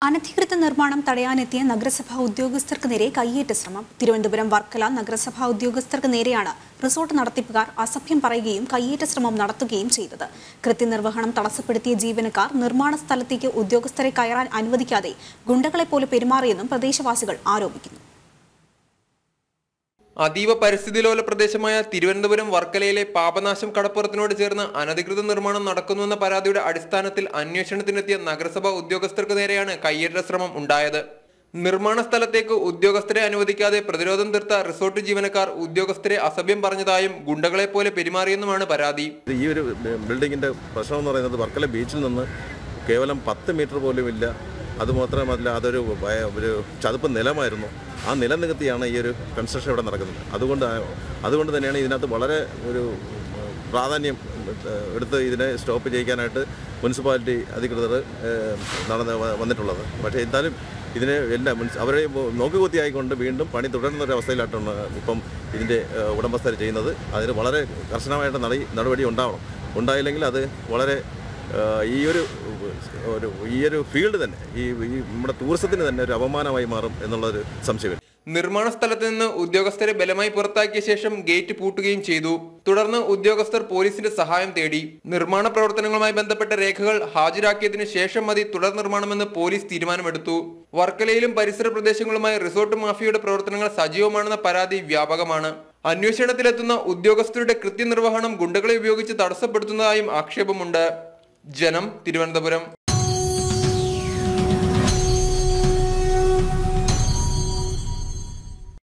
അനധികൃത നിർമ്മാണം തടയാനെത്തിയ നഗരസഭാ ഉദ്യോഗസ്ഥർക്ക് നേരെ കയ്യേറ്റ ശ്രമം. തിരുവനന്തപുരം വർക്കല നഗരസഭാ ഉദ്യോഗസ്ഥർക്ക് നേരെയാണ് റിസോർട്ട് നടത്തിപ്പുകാർ അസഭ്യം പറയുകയും കയ്യേറ്റ ശ്രമം നടത്തുകയും ചെയ്തത്. കൃത്യനിർവഹണം തടസ്സപ്പെടുത്തിയ ജീവനക്കാർ നിർമ്മാണ സ്ഥലത്തേക്ക് ഉദ്യോഗസ്ഥരെ കയറാൻ അനുവദിക്കാതെ ഗുണ്ടകളെപ്പോലെ പെരുമാറിയെന്നും പ്രദേശവാസികൾ ആരോപിക്കുന്നു. അതീവ പരിസ്ഥിതിലോല പ്രദേശമായ തിരുവനന്തപുരം വർക്കലയിലെ പാപനാശം കടപ്പുറത്തിനോട് ചേർന്ന് അനധികൃത നിർമ്മാണം നടക്കുന്നുവെന്ന പരാതിയുടെ അടിസ്ഥാനത്തിൽ അന്വേഷണത്തിനെത്തിയ നഗരസഭാ ഉദ്യോഗസ്ഥർക്ക് നേരെയാണ് കയ്യേറ്റ ശ്രമം ഉണ്ടായത്. നിർമ്മാണ സ്ഥലത്തേക്ക് ഉദ്യോഗസ്ഥരെ അനുവദിക്കാതെ പ്രതിരോധം തീർത്ത റിസോർട്ട് ജീവനക്കാർ ഉദ്യോഗസ്ഥരെ അസഭ്യം പറഞ്ഞതായും ഗുണ്ടകളെ പോലെ പെരുമാറിയെന്നുമാണ് പരാതി. ഈ ഒരു ബിൽഡിങ്ങിന്റെ പ്രശ്നം എന്ന് പറയുന്നത് വർക്കല ബീച്ചിൽ നിന്ന് കേവലം 10 മീറ്റർ പോലും ഇല്ല. അതുമാത്രമല്ല, അതൊരു ചതുപ്പ് നിലമായിരുന്നു. ആ നിലം നികത്തിയാണ് ഈ ഒരു കൺസ്ട്രക്ഷൻ ഇവിടെ നടക്കുന്നത്. അതുകൊണ്ട് തന്നെയാണ് ഇതിനകത്ത് വളരെ ഒരു പ്രാധാന്യം എടുത്ത് ഇതിനെ സ്റ്റോപ്പ് ചെയ്യിക്കാനായിട്ട് മുനിസിപ്പാലിറ്റി അധികൃതർ വന്നിട്ടുള്ളത്. പക്ഷേ എന്തായാലും ഇതിനെ എല്ലാം അവരെ നോക്കുകുത്തിയായിക്കൊണ്ട് വീണ്ടും പണി തുടരുന്നൊരവസ്ഥയിലായിട്ടാണ് ഇപ്പം ഇതിൻ്റെ ഉടമസ്ഥർ ചെയ്യുന്നത്. അതിന് വളരെ കർശനമായിട്ട് നടപടി ഉണ്ടായില്ലെങ്കിൽ അത് വളരെ ഈ ഒരു ഫീൽഡ് തന്നെ ഈ നമ്മുടെ ടൂറിസത്തിന് തന്നെ ഒരു അപമാനമായി മാറും എന്നുള്ളൊരു സംശയം. നിർമ്മാണ സ്ഥലത്ത് നിന്ന് ഉദ്യോഗസ്ഥരെ ബലമായി പുറത്താക്കിയ ശേഷം ഗേറ്റ് പൂട്ടുകയും ചെയ്തു. തുടർന്ന് ഉദ്യോഗസ്ഥർ പോലീസിന്റെ സഹായം തേടി. നിർമ്മാണ പ്രവർത്തനങ്ങളുമായി ബന്ധപ്പെട്ട രേഖകൾ ഹാജരാക്കിയതിനു ശേഷം മതി തുടർ നിർമ്മാണമെന്ന് പോലീസ് തീരുമാനമെടുത്തു. വർക്കലയിലും പരിസര പ്രദേശങ്ങളുമായി റിസോർട്ട് മാഫിയയുടെ പ്രവർത്തനങ്ങൾ സജീവമാണെന്ന പരാതി വ്യാപകമാണ്. അന്വേഷണത്തിലെത്തുന്ന ഉദ്യോഗസ്ഥരുടെ കൃത്യനിർവഹണം ഗുണ്ടകളെ ഉപയോഗിച്ച് തടസ്സപ്പെടുത്തുന്നതായും ആക്ഷേപമുണ്ട്. ജനം, തിരുവനന്തപുരം.